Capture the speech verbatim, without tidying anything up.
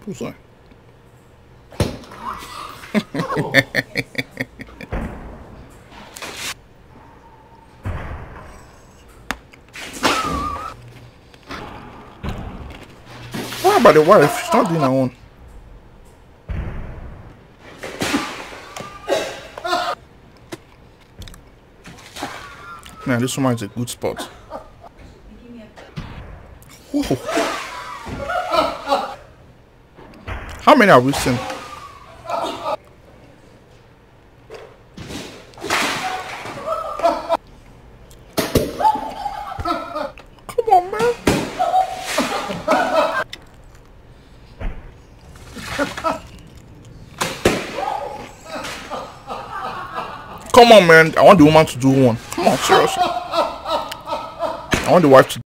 Who's that? What about the wife? She's not doing her own. Man, this woman is a good spot. Whoa. How many have we seen? Come on, man. Come on, man. I want the woman to do one. Come on, seriously. I want the wife to